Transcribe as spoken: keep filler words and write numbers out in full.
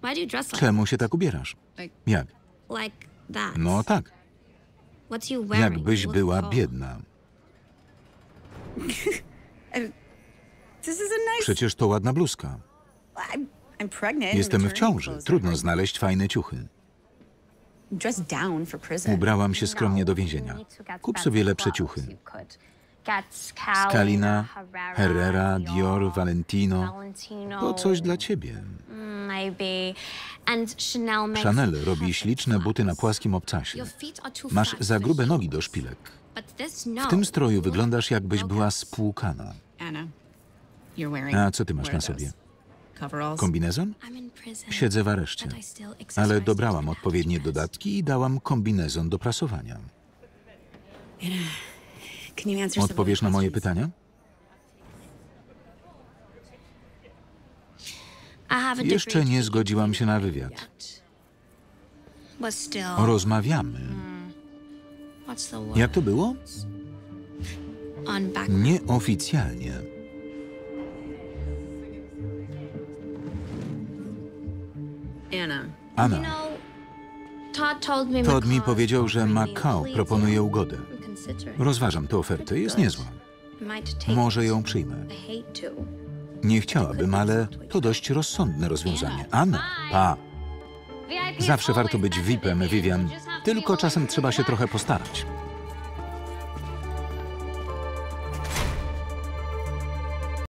Why do you dress like Czemu się tak ubierasz? Jak? like that? No tak, What's you wearing? jakbyś You look była cold. biedna. This is a nice... Przecież to ładna bluzka. I'm, I'm pregnant. Jestem w Maternity ciąży, clothes trudno are- znaleźć fajne ciuchy. Dress down for prison. Ubrałam się skromnie do więzienia. Kup sobie lepsze ciuchy. Scalina, Herrera, Dior, Valentino. To coś dla ciebie. Maybe. And Chanel makes Chanel robi śliczne buty na płaskim obcasie. Your feet are too Masz fat za for grube heels. nogi do szpilek. But this no. W tym stroju wyglądasz, jakbyś była spłukana. Anna, you're wearing... A co ty masz what na are those? sobie? Coveralls? Kombinezon? I'm in prison. Siedzę w areszcie. But I still Ale exercise dobrałam to odpowiednie dress. dodatki i dałam kombinezon do prasowania. Can you answer some Odpowiesz na moje questions? pytania? I have a Jeszcze degree nie to zgodziłam się na wywiad. yet. But still, Rozmawiamy. what's the word? Jak to było? On back. Nieoficjalnie. Anna, Anna, You know, Todd told me Todd mi Macau powiedział, że offering me a Macau plea proponuje deal. ugodę. I'm considering. Rozważam tę ofertę, jest niezła. I might take Może it. ją przyjmę. I hate to. Nie chciałabym, ale to dość rozsądne rozwiązanie. Anna, pa! Zawsze warto być V I P-em, Vivian. Tylko czasem trzeba się trochę postarać.